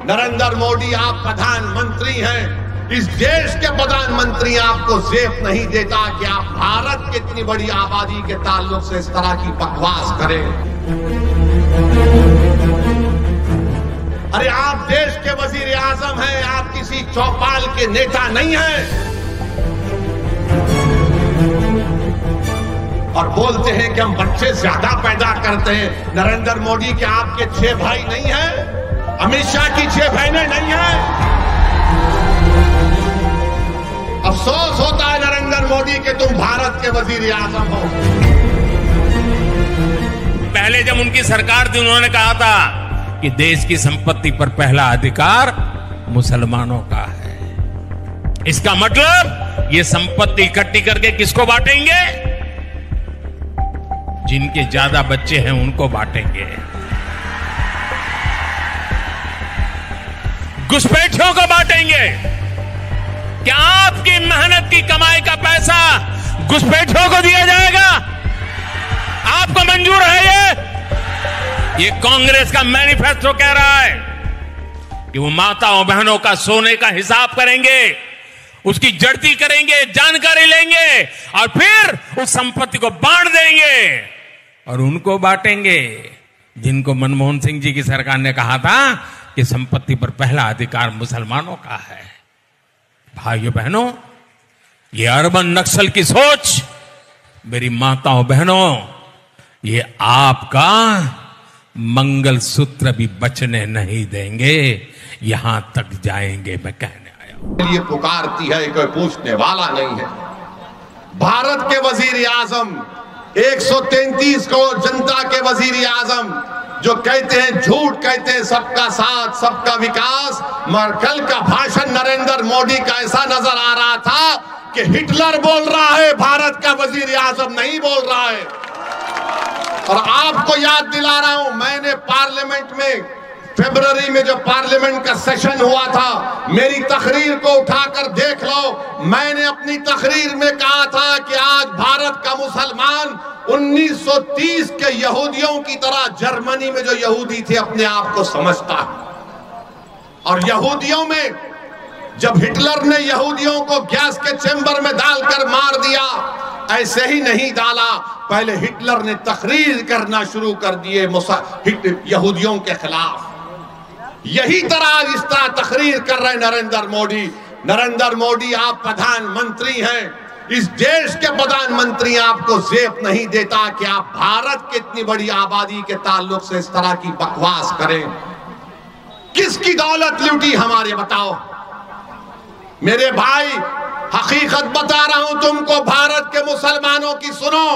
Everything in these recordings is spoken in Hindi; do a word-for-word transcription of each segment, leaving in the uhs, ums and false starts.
नरेंद्र मोदी आप प्रधानमंत्री हैं, इस देश के प्रधानमंत्री आपको जेब नहीं देता कि आप भारत की इतनी बड़ी आबादी के ताल्लुक से इस तरह की बकवास करें। अरे आप देश के वजीर आजम हैं, आप किसी चौपाल के नेता नहीं हैं। और बोलते हैं कि हम बच्चे ज्यादा पैदा करते हैं। नरेंद्र मोदी के आपके छह भाई नहीं हैं? अमित शाह की छह बहनें नहीं हैं? अफसोस होता है नरेंद्र मोदी के तुम भारत के वजीर आजम हो। पहले जब उनकी सरकार थी उन्होंने कहा था कि देश की संपत्ति पर पहला अधिकार मुसलमानों का है। इसका मतलब ये संपत्ति इकट्ठी करके किसको बांटेंगे? जिनके ज्यादा बच्चे हैं उनको बांटेंगे। घुसपैठियों को बांटेंगे। क्या आपकी मेहनत की कमाई का पैसा घुसपैठियों को दिया जाएगा? आपको मंजूर है ये? ये कांग्रेस का मैनिफेस्टो कह रहा है कि वो माताओं बहनों का सोने का हिसाब करेंगे, उसकी जड़ती करेंगे, जानकारी लेंगे और फिर उस संपत्ति को बांट देंगे। और उनको बांटेंगे जिनको मनमोहन सिंह जी की सरकार ने कहा था कि संपत्ति पर पहला अधिकार मुसलमानों का है। भाइयों बहनों, ये अर्बन नक्सल की सोच, मेरी माताओं बहनों, ये आपका मंगलसूत्र भी बचने नहीं देंगे। यहां तक जाएंगे मैं कहने आया हूं। ये पुकारती है, कोई पूछने वाला नहीं है। भारत के वजीर आजम, एक सौ तैंतीस करोड़ जनता के वजीर आजम जो कहते हैं, झूठ कहते हैं सबका साथ सबका विकास, मगर कल का भाषण नरेंद्र मोदी का ऐसा नजर आ रहा था कि हिटलर बोल रहा है, भारत का वजीर आजम नहीं बोल रहा है। और आपको याद दिला रहा हूं, मैंने पार्लियामेंट में फरवरी में जो पार्लियामेंट का सेशन हुआ था, मेरी तकरीर को उठाकर देख लो। मैंने अपनी तकरीर में कहा था कि आज भारत का मुसलमान उन्नीस सौ तीस के यहूदियों की तरह जर्मनी में जो यहूदी थे अपने आप को समझता है। और यहूदियों में जब हिटलर ने यहूदियों को गैस के चेंबर में डालकर मार दिया, ऐसे ही नहीं डाला, पहले हिटलर ने तकरीर करना शुरू कर दिए यहूदियों के खिलाफ। यही तरह इस तरह तकरीर कर रहे नरेंद्र मोदी। नरेंद्र मोदी आप प्रधानमंत्री हैं, इस देश के प्रधानमंत्री आपको जेब नहीं देता कि आप भारत की इतनी बड़ी आबादी के ताल्लुक से इस तरह की बकवास करें। किसकी दौलत लूटी हमारे, बताओ मेरे भाई। हकीकत बता रहा हूं तुमको, भारत के मुसलमानों की सुनो,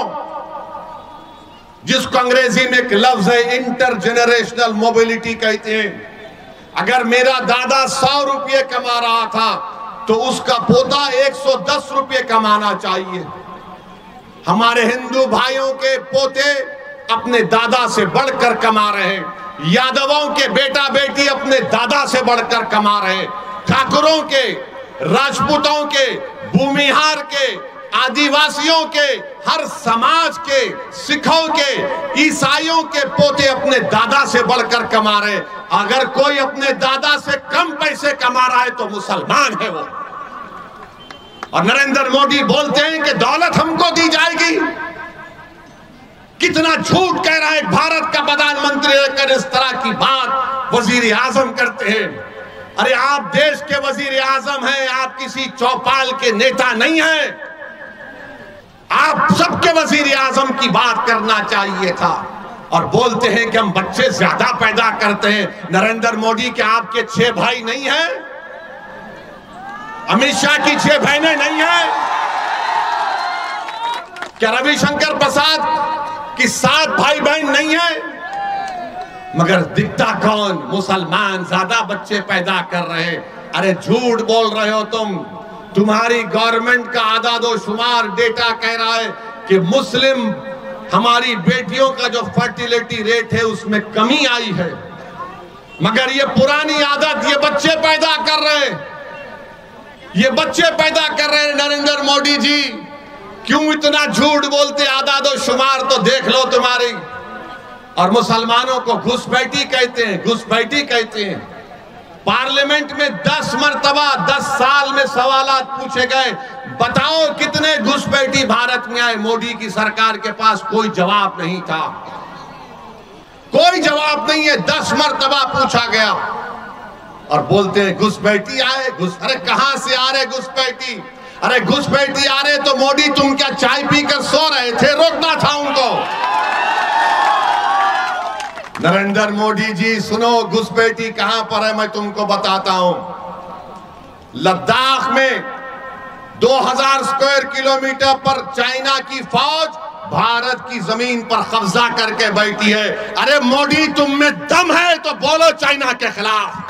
जिसको अंग्रेजी में एक लफ्ज है इंटरजेनरेशनल मोबिलिटी कहते हैं। अगर मेरा दादा सौ रुपये कमा रहा था तो उसका पोता एक सौ दस रुपये कमाना चाहिए। हमारे हिंदू भाइयों के पोते अपने दादा से बढ़कर कमा रहे हैं। यादवों के बेटा बेटी अपने दादा से बढ़कर कमा रहे हैं। ठाकुरों के, राजपूतों के, भूमिहार के, आदिवासियों के, हर समाज के, सिखों के, ईसाइयों के पोते अपने दादा से बढ़कर कमा रहे। अगर कोई अपने दादा से कम पैसे कमा रहा है तो मुसलमान है वो। और नरेंद्र मोदी बोलते हैं कि दौलत हमको दी जाएगी। कितना झूठ कह रहा है भारत का प्रधानमंत्री लेकर इस तरह की बात वजीर आजम करते हैं। अरे आप देश के वजीर आजम हैं, आप किसी चौपाल के नेता नहीं हैं। आप सबके वजीर आजम की बात करना चाहिए था। और बोलते हैं कि हम बच्चे ज्यादा पैदा करते हैं। नरेंद्र मोदी के आपके छह भाई नहीं हैं? अमित शाह की छह बहनें नहीं हैं? क्या रविशंकर प्रसाद की सात भाई बहन नहीं है? मगर दिखता कौन? मुसलमान ज्यादा बच्चे पैदा कर रहे हैं। अरे झूठ बोल रहे हो तुम। तुम्हारी गवर्नमेंट का आदादो शुमार डेटा कह रहा है कि मुस्लिम हमारी बेटियों का जो फर्टिलिटी रेट है उसमें कमी आई है। मगर ये पुरानी आदत, ये बच्चे पैदा कर रहे हैं, ये बच्चे पैदा कर रहे हैं। नरेंद्र मोदी जी क्यों इतना झूठ बोलते? आदादो शुमार तो देख लो तुम्हारी। और मुसलमानों को घुसपैठी कहते हैं, घुसपैठी कहते हैं। पार्लियामेंट में दस मरतबा दस साल में सवालात पूछे गए, बताओ कितने घुसपैठी भारत में आए। मोदी की सरकार के पास कोई जवाब नहीं था, कोई जवाब नहीं है। दस मरतबा पूछा गया और बोलते हैं घुसपैठी आए। घुस अरे कहां से आ रहे घुसपैठी? अरे घुसपैठी आ रहे तो मोदी तुम क्या चाय पीकर सो रहे थे? रोकना था उनको। नरेंद्र मोदी जी सुनो, घुसपैठी कहां पर है मैं तुमको बताता हूं। लद्दाख में दो हज़ार स्क्वायर किलोमीटर पर चाइना की फौज भारत की जमीन पर कब्जा करके बैठी है। अरे मोदी तुम में दम है तो बोलो चाइना के खिलाफ।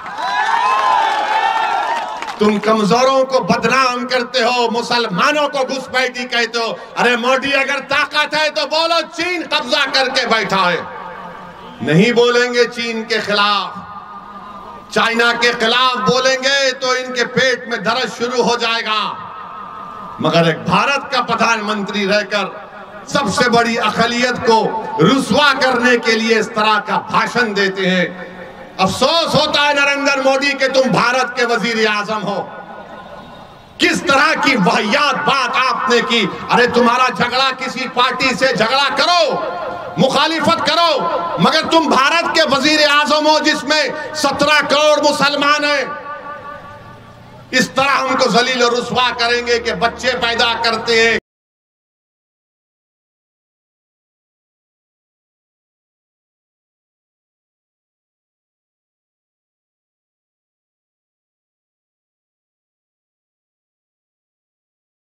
तुम कमजोरों को बदनाम करते हो, मुसलमानों को घुसपैठी कहते हो। अरे मोदी अगर ताकत है तो बोलो चीन कब्जा करके बैठा है। नहीं बोलेंगे चीन के खिलाफ, चाइना के खिलाफ बोलेंगे तो इनके पेट में दर्द शुरू हो जाएगा। मगर एक भारत का प्रधानमंत्री रहकर सबसे बड़ी अक़लियत को रुस्वा करने के लिए इस तरह का भाषण देते हैं। अफसोस होता है नरेंद्र मोदी कि तुम भारत के वजीर आजम हो। किस तरह की वाहियात बात आपने की। अरे तुम्हारा झगड़ा किसी पार्टी से झगड़ा करो, मुखालिफत करो, मगर तुम भारत के वजीर आजम हो जिसमें सत्रह करोड़ मुसलमान हैं। इस तरह हमको जलील और रुस्वा करेंगे कि बच्चे पैदा करते हैं,